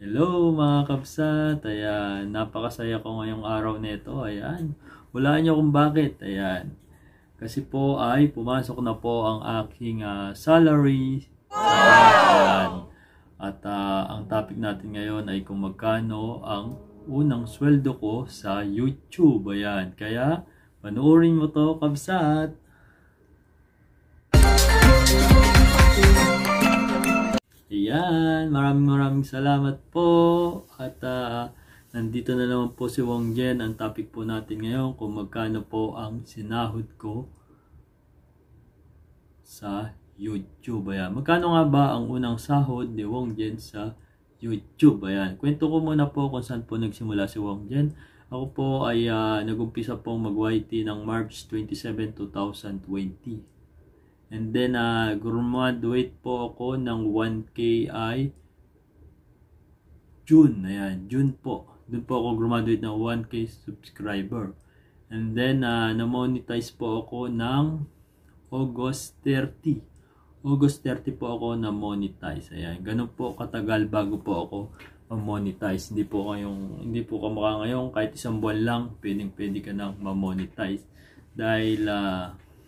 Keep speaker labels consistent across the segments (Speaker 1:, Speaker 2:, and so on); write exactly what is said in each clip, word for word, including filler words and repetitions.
Speaker 1: Hello mga kabsat, ayan, napakasaya ko ngayong araw nito, ayan, hulaan niyo kung bakit, ayan, kasi po ay pumasok na po ang aking uh, salary, ayan, at uh, ang topic natin ngayon ay kung magkano ang unang sweldo ko sa YouTube, ayan, kaya panoorin mo to kabsat. Ayan, maraming maraming salamat po at uh, nandito na naman po si Wong Jen. Ang topic po natin ngayon kung magkano po ang sinahod ko sa YouTube. Ayan, magkano nga ba ang unang sahod ni Wong Jen sa YouTube? Ayan, kwento ko muna po kung saan po nagsimula si Wong Jen. Ako po ay uh, nag-umpisa pong mag-Y T ng March twenty-seven, two thousand twenty. And then, uh, graduate po ako ng one K ay June. Ayan, June po. Doon po ako graduate ng one K subscriber. And then, uh, na-monetize po ako ng August thirty. August thirty po ako na-monetize. Ayan, ganun po katagal bago po ako ma-monetize. Hindi po kayong, hindi po kamukha ngayon, kahit isang buwan lang, pwedeng pwede ka nang ma-monetize. Dahil, uh,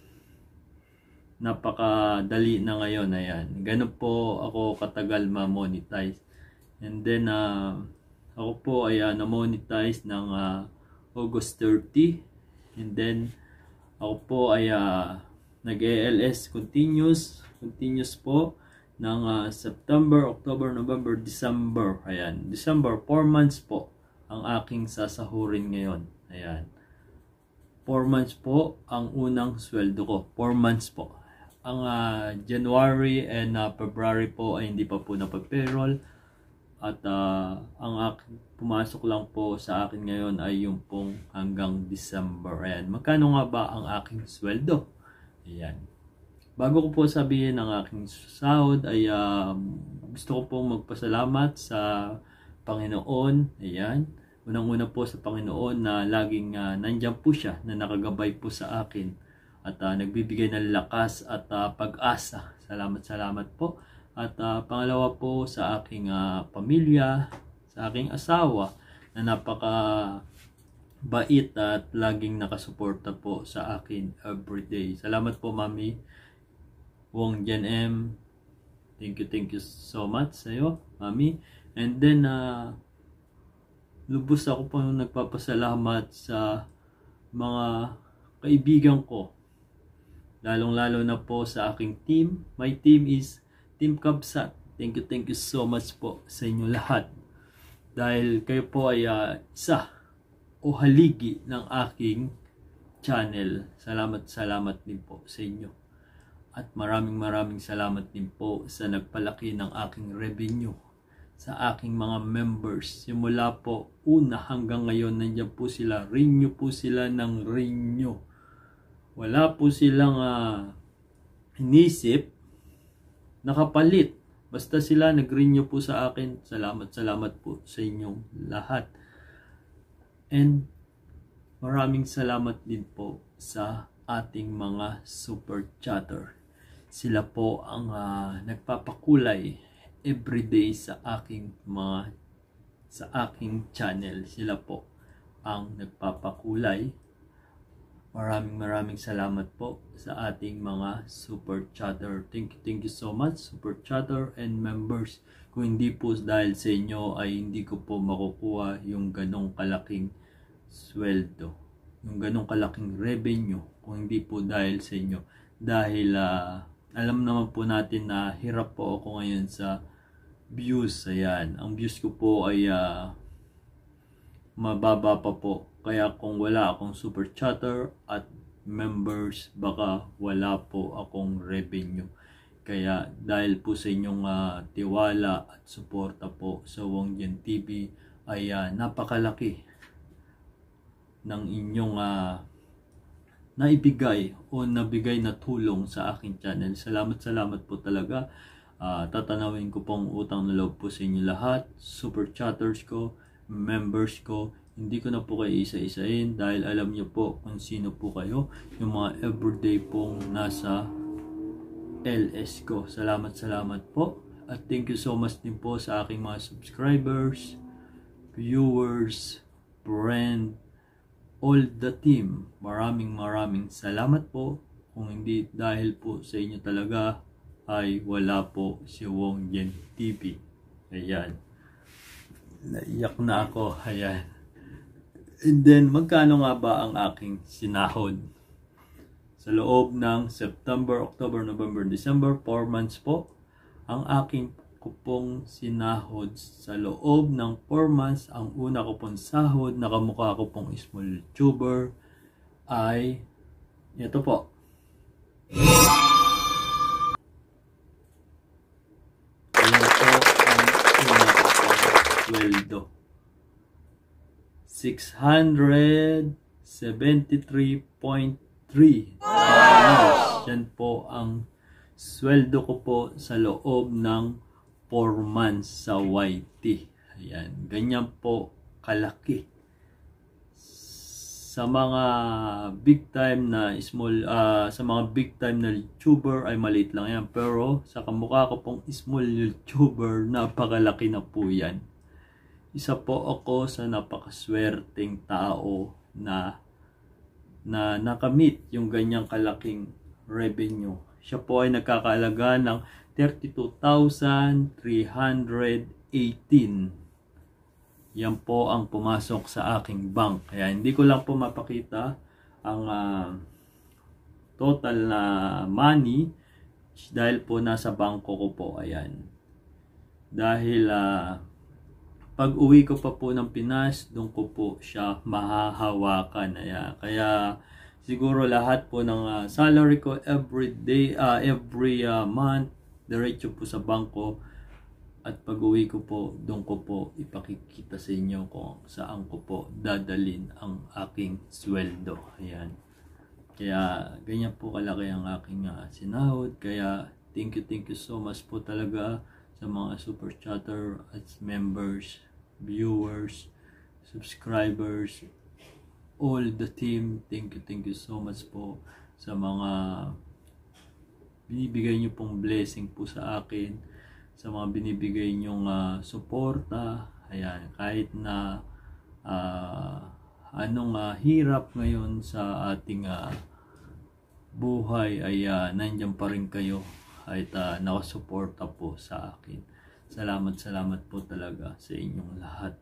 Speaker 1: napakadali na ngayon, ayan. Ganun po ako katagal ma-monetize. And then, uh, ako po ay uh, na-monetize ng uh, August thirty. And then, ako po ay uh, nag-A L S continuous, continuous po ng uh, September, October, November, December. Ayan, December, four months po ang aking sasahurin ngayon. Ayan. four months po ang unang sweldo ko. four months po. Ang uh, January and uh, February po ay hindi pa po napag-payroll. At uh, ang aking pumasok lang po sa akin ngayon ay yung pong hanggang December. Ayan. Magkano nga ba ang aking sweldo? Ayan. Bago ko po sabihin ang aking sahod ay uh, gusto ko pong magpasalamat sa Panginoon. Ayan. Unang-una po sa Panginoon na laging uh, nandyan po siya na nakagabay po sa akin. At uh, nagbibigay ng lakas at uh, pag-asa. Salamat, salamat po. At uh, pangalawa po sa aking uh, pamilya, sa aking asawa na napaka bait at laging nakasuporta po sa akin everyday. Salamat po, Mami Wong Jen M. Thank you, thank you so much sa iyo, Mami. And then, uh, lubos ako po nagpapasalamat sa mga kaibigan ko. Lalong-lalo na po sa aking team. My team is Team Kabsat. Thank you, thank you so much po sa inyo lahat. Dahil kayo po ay uh, isa o haligi ng aking channel. Salamat, salamat din po sa inyo. At maraming maraming salamat din po sa nagpalaki ng aking revenue. Sa aking mga members. Simula po una hanggang ngayon, nandiyan po sila. Renew po sila ng renew. Wala po silang uh, inisip, nakapalit. Basta sila nag-renew po sa akin. Salamat, salamat po sa inyong lahat. And maraming salamat din po sa ating mga super chatter. Sila po ang uh, nagpapakulay everyday sa aking mga sa aking channel. Sila po ang nagpapakulay. Maraming maraming salamat po sa ating mga super chatter. Thank you, thank you so much super chatter and members. Kung hindi po dahil sa inyo ay hindi ko po makukuha yung ganong kalaking sweldo. Yung ganong kalaking revenue. Kung hindi po dahil sa inyo. Dahil uh, alam naman po natin na hirap po ako ngayon sa views. Ayan. Ang views ko po ay uh, mababa pa po. Kaya kung wala akong super chatter at members, baka wala po akong revenue. Kaya dahil po sa inyong uh, tiwala at suporta po sa Wong Jen T V ay uh, napakalaki ng inyong uh, naibigay o nabigay na tulong sa aking channel. Salamat, salamat po talaga. Uh, tatanawin ko pong utang na loob po sa inyo lahat. Super chatters ko, members ko. Hindi ko na po kayo isa-isain dahil alam niyo po kung sino po kayo. Yung mga everyday pong nasa L S ko. Salamat, salamat po. At thank you so much din po sa aking mga subscribers, viewers, friend, all the team. Maraming maraming salamat po. Kung hindi dahil po sa inyo talaga ay wala po si Wong Yen T V. Ayan. Naiyak na ako. Ayan. And then, magkano nga ba ang aking sinahod? Sa loob ng September, October, November, December, four months po. Ang aking kupong sinahod sa loob ng four months, ang una ko pong sahod, nakamukha ko pong small YouTuber, ay ito po. Ayan po ang una ko pong sweldo. six hundred seventy-three point three dollars. Yan po ang sweldo ko po sa loob ng four months sa Y T. Ayan, ganyan po kalaki. Sa mga big time na small, uh, sa mga big time na YouTuber ay maliit lang yan. Pero sa kamukha ko pong small YouTuber, napakalaki na po yan. Isa po ako sa napakaswerteng tao na na nakamit yung ganyang kalaking revenue. Siya po ay nagkakalaga ng thirty-two thousand three hundred eighteen. Yan po ang pumasok sa aking bank. Kaya hindi ko lang po mapakita ang uh, total na money dahil po nasa bangko ko po. Ayan. Dahil uh, pag uwi ko pa po ng Pinas, doon ko po siya mahahawakan. Ayan. Kaya siguro lahat po ng uh, salary ko every day, uh, every uh, month, diretso po sa bangko. At pag uwi ko po, doon ko po ipakikita sa inyo kung saan ko po dadalin ang aking sweldo. Ayan. Kaya ganyan po kalaki ang aking uh, sinahod. Kaya thank you, thank you so much po talaga sa mga super chatter at members, viewers, subscribers, all the team. Thank you, thank you so much po sa mga binibigay nyo pong blessing po sa akin, sa mga binibigay nyong uh, suporta. Ayan, kahit na uh, anong uh, hirap ngayon sa ating uh, buhay ay uh, nandiyan pa rin kayo at uh, nakasuporta po sa akin. Salamat, salamat po talaga sa inyong lahat.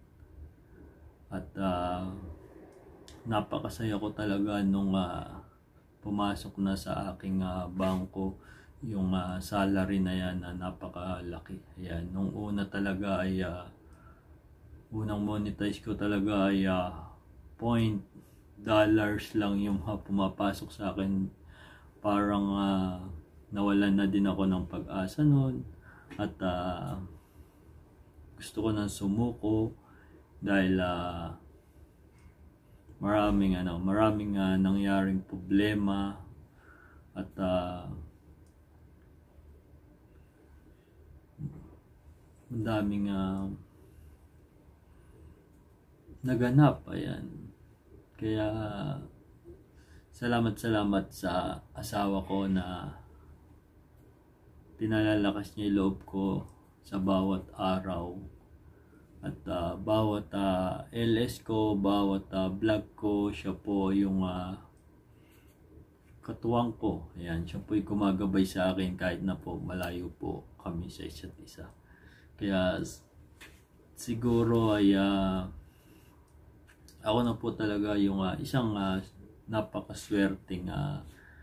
Speaker 1: At uh, napakasaya ko talaga nung uh, pumasok na sa aking uh, bangko yung uh, salary na yan na napakalaki. Ayan, nung una talaga ay uh, unang monetize ko talaga ay uh, point dollars lang yung uh, pumapasok sa akin. Parang uh, nawalan na din ako ng pag-asa noon at uh, gusto ko nang sumuko dahil uh, maraming ano, maraming uh, nangyaring problema at uh, daming uh, naganap. Ayan, kaya salamat salamat sa asawa ko na pinalalakas niya yung loob ko sa bawat araw at uh, bawat uh, L S ko, bawat uh, vlog ko. Siya po yung uh, katuwang ko. Ayan, siya po yung gumagabay sa akin kahit na po malayo po kami sa isa't isa. Kaya siguro ay uh, ako na po talaga yung uh, isang uh, napakaswerteng uh,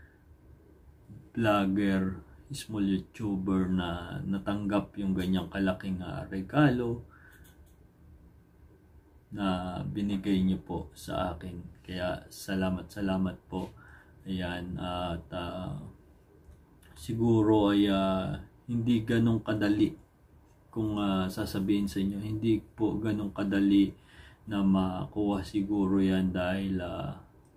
Speaker 1: vlogger, small YouTuber na natanggap yung ganyang kalaking uh, regalo na binigay niyo po sa akin. Kaya salamat, salamat po. Ayan, at uh, siguro ay uh, hindi ganong kadali kung uh, sasabihin sa inyo, hindi po ganong kadali na makuha siguro yan dahil uh,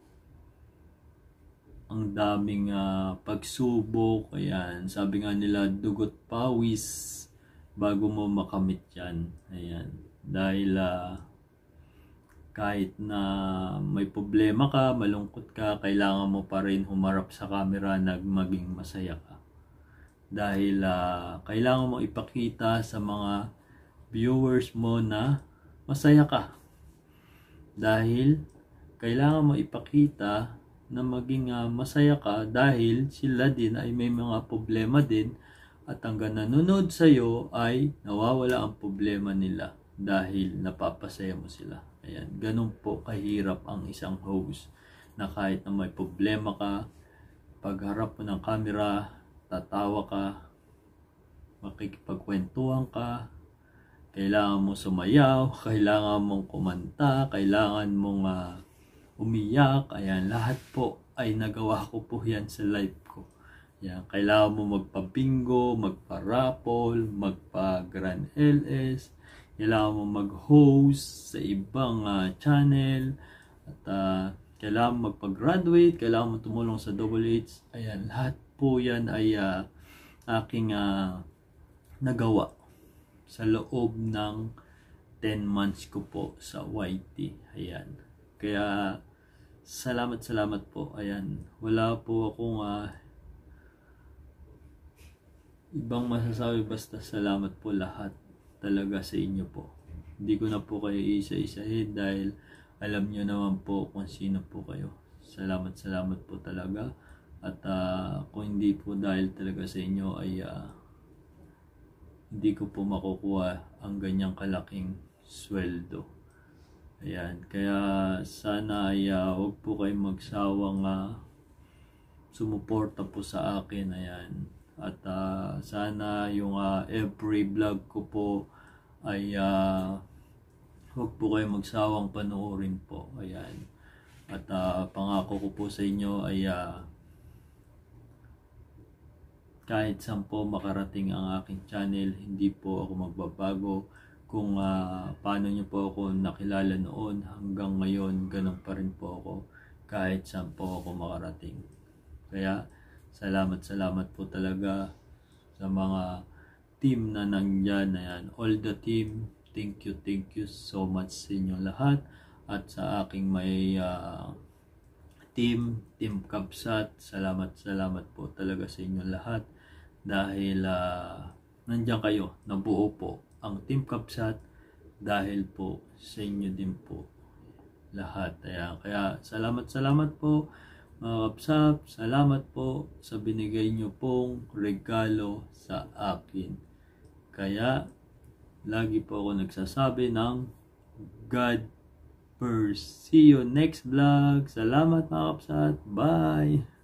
Speaker 1: ang daming uh, pagsubok. Ayan, sabi nga nila dugot pawis bago mo makamit yan. Ayan, dahil uh, kahit na may problema ka, malungkot ka, kailangan mo pa rin humarap sa camera na maging masaya ka. dahil uh, kailangan mo ipakita sa mga viewers mo na masaya ka, dahil kailangan mo ipakita na maging uh, masaya ka dahil sila din ay may mga problema din, at hanggang nanonood sa'yo ay nawawala ang problema nila dahil napapasaya mo sila. Ayan, ganun po kahirap ang isang host, na kahit na may problema ka, pagharap mo ng camera, tatawa ka, makikipagkwentuhan ka, kailangan mo sumayaw, kailangan mong kumanta, kailangan mong uh, umiyak. Ayan, lahat po ay nagawa ko po yan sa live ko. Ayan, kailangan mo magpa-bingo, magpa-raffle, magpa-Grand L S, kailangan mo mag-host sa ibang uh, channel, at uh, kailangan mo magpa-graduate, kailangan mo tumulong sa Double H. Ayan, lahat po yan ay uh, aking uh, nagawa sa loob ng ten months ko po sa Y T. Ayan. Kaya salamat salamat po. Ayan. Wala po akong uh, ibang masasabi, basta salamat po lahat talaga sa inyo po. Hindi ko na po kayo isa-isahin dahil alam nyo naman po kung sino po kayo. Salamat salamat po talaga. At uh, kung hindi po dahil talaga sa inyo ay uh, hindi ko po makukuha ang ganyang kalaking sweldo. Ayan, kaya sana ay uh, huwag po kayong magsawang uh, sumuporta po sa akin. Ayan, at uh, sana yung uh, every vlog ko po ay uh, huwag po kayong magsawang panoorin po. Ayan, at uh, pangako ko po sa inyo ay uh, kahit saan po makarating ang aking channel, hindi po ako magbabago. Kung uh, paano nyo po ako nakilala noon hanggang ngayon, ganun pa rin po ako kahit saan po ako makarating. Kaya salamat salamat po talaga sa mga team na nandyan. Ayan, all the team, thank you thank you so much sa inyo lahat. At sa aking may uh, team, Team Kabsat, salamat salamat po talaga sa inyo lahat, dahil uh, nandiyan kayo, nabuo po ang Team Kabsat dahil po sa inyo din po lahat. Ayan, kaya salamat salamat po mga Kabsat, salamat po sa binigay nyo pong regalo sa akin. Kaya lagi po ako nagsasabi ng God first. See you next vlog. Salamat mga Kabsat. Bye!